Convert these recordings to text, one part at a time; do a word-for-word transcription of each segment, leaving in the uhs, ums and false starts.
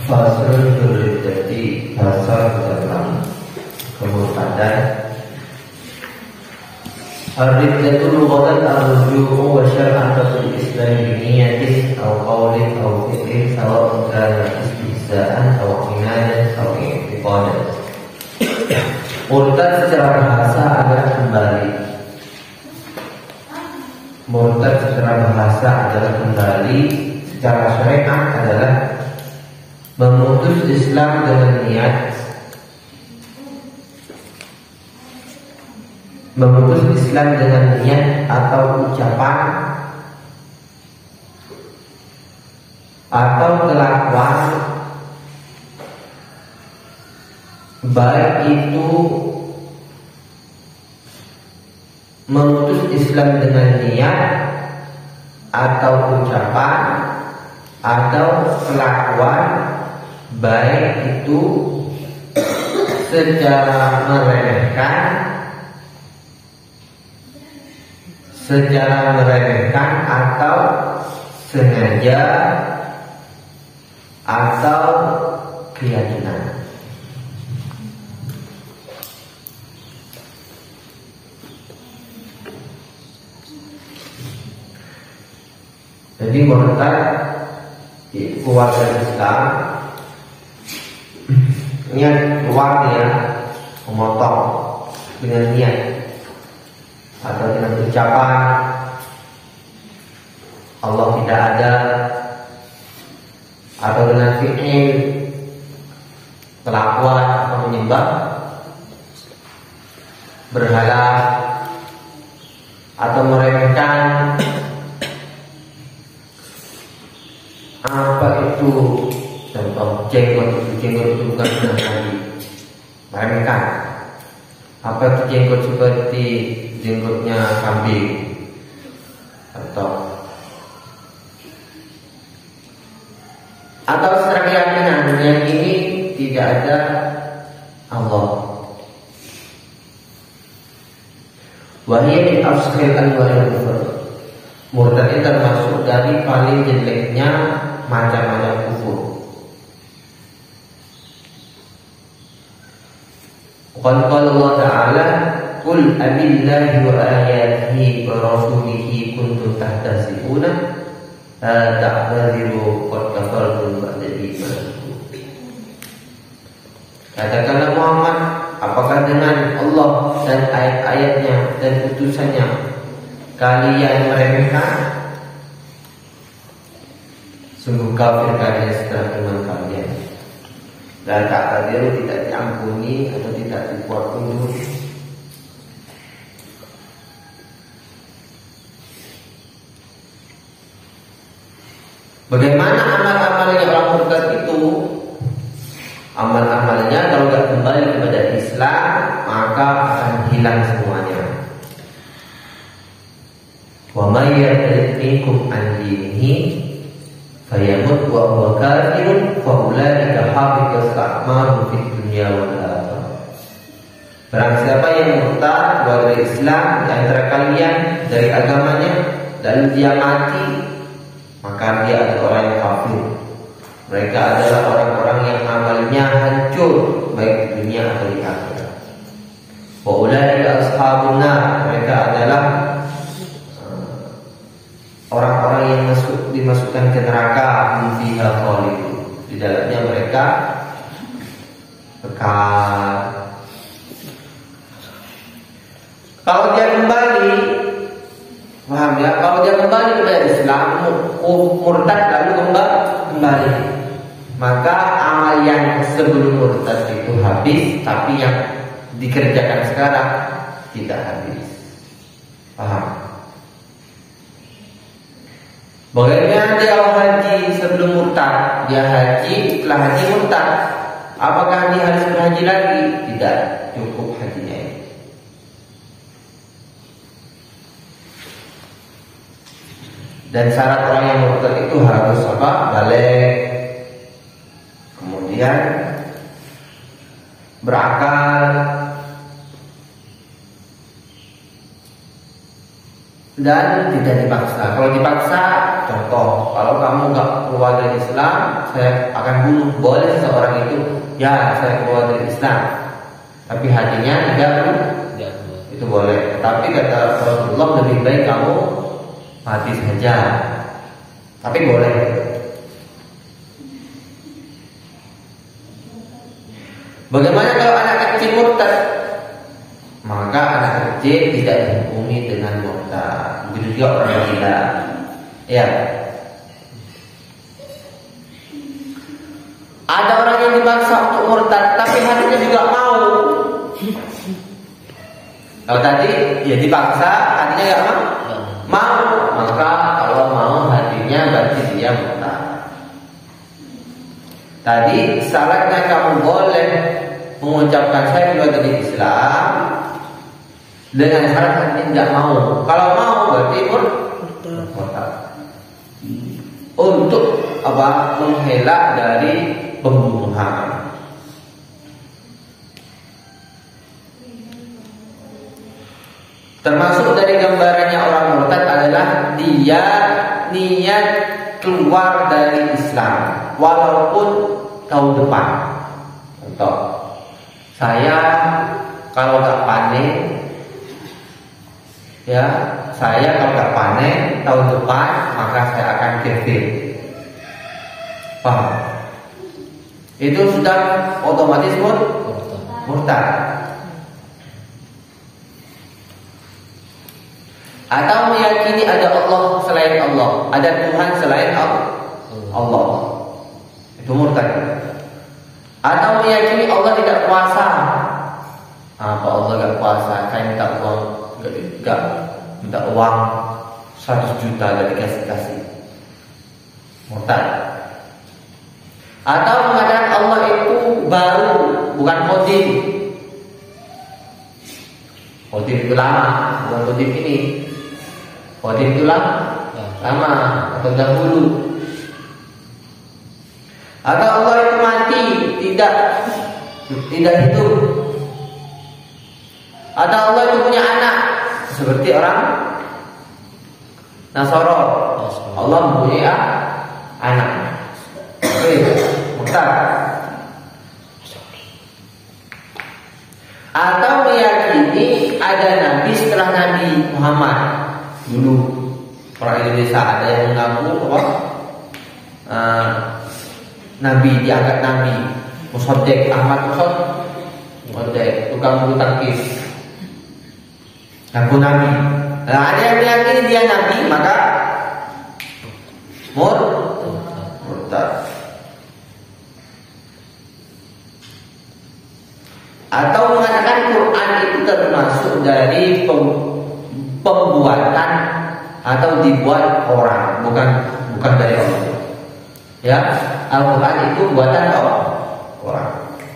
Faslun Dzurriyyati Pasal dalam kemurtadan. Ar-riddatu lughatan ar-ruju'u wa syar'an fil Islam bi niyatin aw qawlin aw fi'lin sawa'un kana istihza'an aw inadan aw i'tiqadan. Murtad secara bahasa adalah kembali. Murtad secara bahasa adalah kembali, secara syariat adalah memutus Islam dengan niat, memutus Islam dengan niat atau ucapan atau kelakuan, baik itu memutus Islam dengan niat atau ucapan atau kelakuan, baik itu secara meremehkan, secara meremehkan atau sengaja atau keyakinan. Jadi murtad keluarga Islam, niat keluar dia memotong dengan niat atau dengan ucapan Allah tidak ada, atau dengan fi'il kelakuan atau menyembah berhala atau meremehkan apa itu, contoh jenggot itu jenggot itu bukan benar lagi, meremehkan. Apa itu jenggot seperti jenggotnya kambing, atau atau secara keyakinan yang ini tidak ada Allah. Wahia min afsahil anwa'il kufur. Murtad itu termasuk dari paling jeleknya macam-macam kufur. Qala Allah Ta'ala, qul abillahi wa ayatihi wa rasulihi kuntum tahtasi'una la ta'tadiru qad kafartum ba'da imanikum. Katakanlah Muhammad, apakah dengan Allah dan ayat-ayatnya dan utusannya kalian meremehkan? Sungguh kafir kalian setelah iman kalian. Dan tak tadiru, tidak diampuni atau tidak dibuat undur. Bagaimana amal-amalnya orang murtad itu? Amal-amalnya kalau tidak kembali kepada Islam, maka akan hilang semuanya. Wa may yartad minkum an dinihi fayamut wa huwa kafirun fa ulaika habitat a'maluhum fid dunya wal akhirah. Barang siapa yang murtad keluar dari Islam di antara kalian dari agamanya lalu dia mati, maka dia adalah orang yang kafir. Mereka adalah orang-orang yang amalnya hancur baik di dunia atau di akhirat. Wa ulaika ashabun nar, mereka adalah orang-orang yang masuk dimasukkan ke neraka, fiha khalidun, di dalamnya mereka kekal. Kalau dia kembali, paham ya? Kalau dia kembali kepada Islam, murtad lalu kembali, kembali, maka amal yang sebelum murtad itu habis, tapi yang dikerjakan sekarang tidak habis. Paham? Bagaimana dia haji sebelum murtad? Dia haji, setelah haji murtad. Apakah dia harus berhaji lagi? Tidak, cukup hajinya ini. Dan syarat orang yang murtad itu harus apa? Balik, kemudian berakal, dan tidak dipaksa. Kalau dipaksa contoh, kalau kamu nggak keluar dari Islam, saya akan bunuh. Boleh seseorang itu, ya saya keluar dari Islam, tapi hatinya tidak, Ya. itu boleh. Tapi kata Rasulullah, lebih baik kamu mati saja. Tapi boleh. Bagaimana kalau anak kecil murtad? Maka anak kecil tidak dihukumi dengan murtad. Begitu juga orang gila. Ya. Ada orang yang dipaksa untuk murtad, tapi hatinya juga mau. Kalau tadi ya dipaksa, hatinya nggak mau. Mau, maka kalau mau hatinya berarti dia murtad. Tadi syaratnya kamu boleh mengucapkan saya keluar dari Islam dengan syarat hatinya tidak mau. Kalau mau berarti murtad. Untuk apa? Mengelak dari pembunuhan. Termasuk dari gambarannya orang murtad adalah dia niat keluar dari Islam walaupun tahun depan. Contoh, saya kalau nggak panen, ya saya kalau nggak panen tahun depan maka saya akan kafir. Paham? Itu sudah otomatis murtad. Atau meyakini ada Allah selain Allah, ada Tuhan selain Allah, itu murtad. Atau meyakini Allah tidak puasa. Apa Allah tidak puasa? Saya minta uang, enggak minta uang seratus juta dari dikasih-kasih, murtad. Atau mengatakan Allah itu baru, bukan qadim. Qadim itu lama, bukan qadim ini. Qadim itu lama, lama atau dahulu. Atau Allah itu mati, tidak tidak hidup. Atau Allah itu punya anak, seperti orang Nasara. Allah mempunyai anak. Oke, murtad. Atau meyakini ada nabi setelah Nabi Muhammad. Dulu orang Indonesia ada yang mengaku apa? Uh, Nabi, diangkat Nabi. Musaddiq Ahmad Musaddiq, tukang bulu tangkis, ngaku Nabi. Nah, ada yang meyakini dia Nabi, maka murtad. Atau mengatakan Quran itu termasuk dari pembuatan atau dibuat orang, bukan bukan dari Allah. Ya, Al-Quran itu buatan orang.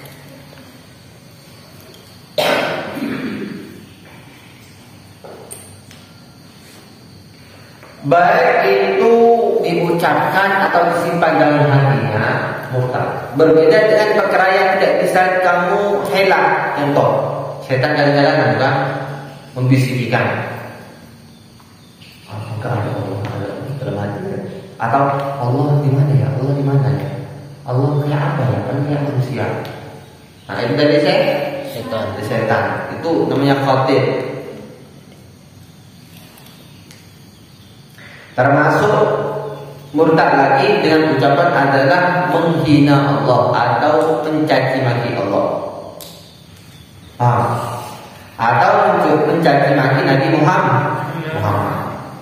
Baik itu diucapkan atau disimpan dalam hatinya, murtad. Berbeda dengan perkara yang tidak bisa kamu helak. Contoh, setan kadang-kadang kan membisikikan, apakah ada Allah dalam hati? Atau Allah di mana ya? Allah di mana ya? Allah kayak apa ya? Kan kayak manusia. Nah, itu dari setan. Dari setan. Itu namanya khatir. Termasuk murtad lagi dengan ucapan adalah menghina Allah atau mencaci maki Allah. Ah. Atau mencaci maki Nabi Muhammad. Muhammad.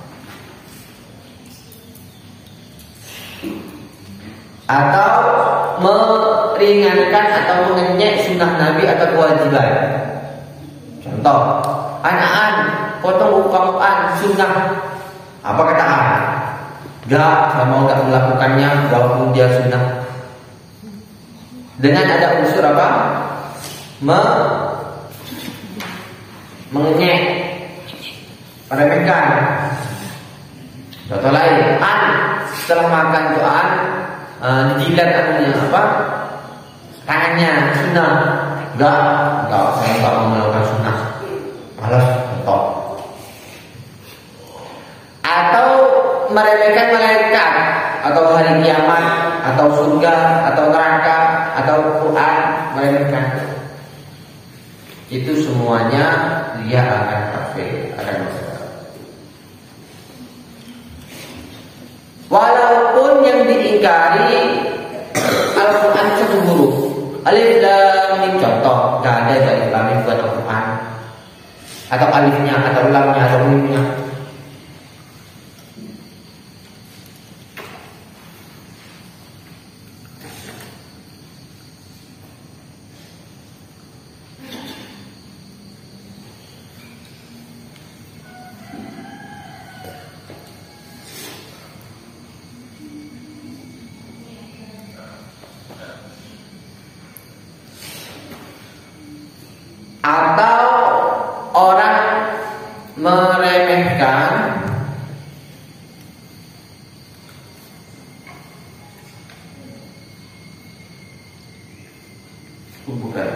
Atau meringankan atau mengenyek sunnah Nabi atau kewajiban. Contoh, an-an potong ukang-an sunnah. Apa kata an? Gak, saya mau gak melakukannya walaupun dia sunnah. Dengan ada unsur apa? Me mengenyek, meremehkan. Contoh lain, an setelah makan itu an Uh, dijilat anunya apa? Tangannya sunnah. Enggak, enggak, saya enggak mau melakukan sunnah. Malas, stop. Atau meremehkan malaikat atau hari kiamat atau surga atau neraka atau Quran, meremehkan. Itu semuanya dia akan kafir, akan masuk. Walaupun yang diingkari Al-Quran satu huruf, alif lam mim, contoh, gak ada alif lam mim buat Al-Quran, atau alifnya, atau lamnya, atau mimnya. Atau orang meremehkan bukan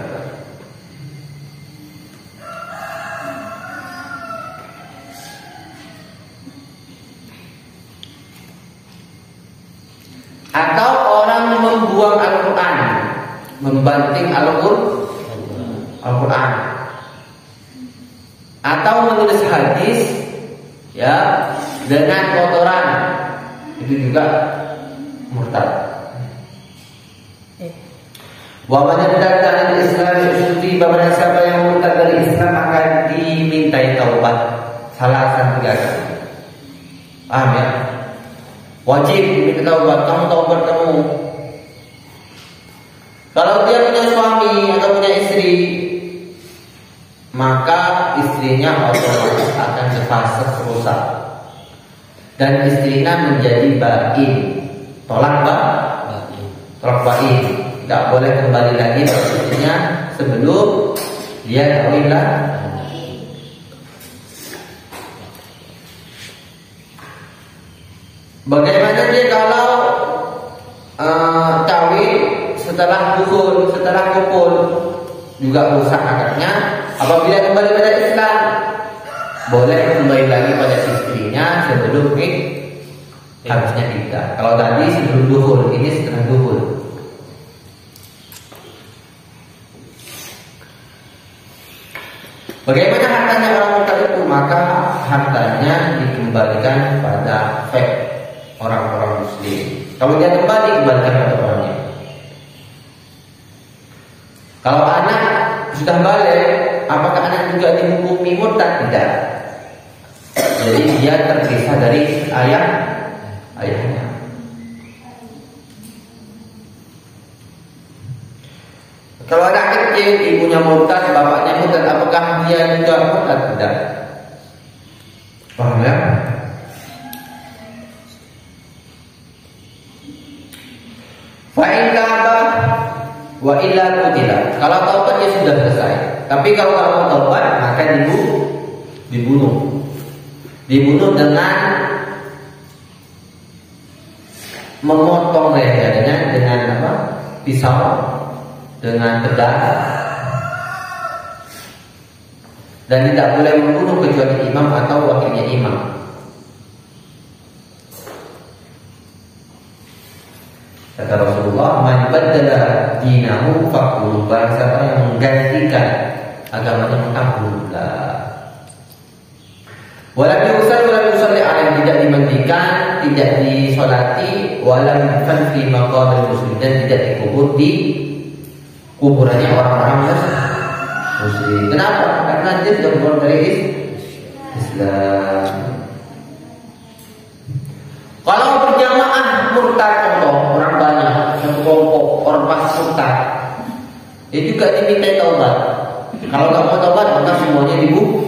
atau orang membuang Al-Quran, membanting Al-Quran Al-Quran, atau menulis hadis ya dengan kotoran, itu juga murtad. Wa man yartadda 'anil Islam yusufi, barang siapa yang murtad dari Islam akan dimintai taubat salah satu tiga kali. Paham ya? Wajib diminta taubat, kamu taubat kamu. Kalau dia punya suami atau punya istri, maka istrinya otomatis akan terfasik rusak dan istrinya menjadi bain, tolak ba, tolak bain, tidak boleh kembali lagi pada istrinya sebelum dia kawin lah. Bagaimana dia kalau uh, kawin setelah dukhul, setelah kumpul, juga rusak akadnya. Apabila kembali pada Islam, boleh kembali lagi pada istrinya sebelum id, harusnya tidak. Kalau tadi sebelum dukhul, ini setelah dukhul. Bagaimana hartanya orang murtad itu? Maka hartanya dikembalikan pada fek orang-orang muslim. Kalau dia kembali, kembalikan pada orangnya. Kalau anak sudah balik, apakah anak juga dihukumi murtad? Tidak. Jadi dia terpisah dari ayah ayahnya. Kalau anak kecil, ibunya murtad, bapaknya murtad, apakah dia juga murtad? Tidak. Paham ya? Fa'in ta'abah wa illa qutila. Kalau taubat ya sudah selesai. Tapi kalau kamu taubat maka dibunuh, dibunuh, dibunuh dengan memotong lehernya dengan apa? Pisau, dengan pedang. Dan tidak boleh membunuh kecuali imam atau wakilnya imam. Kata Rasulullah, "Man baddala dinahu faqul." Barang siapa yang menggantikan agamanya maka bunuhlah. Walam yusal walam yusalli alaihi, tidak dimandikan, tidak disolati, walam yudfan fi maqabir muslim, dan tidak dikubur di kuburannya orang-orang muslim. Kenapa? Karena dia tidak keluar dari Islam. Kalau berjamaah murtad, contoh orang banyak, satu kelompok orang pas murtad, dia juga diminta taubat. Kalau nggak mau taubat maka semuanya dibunuh,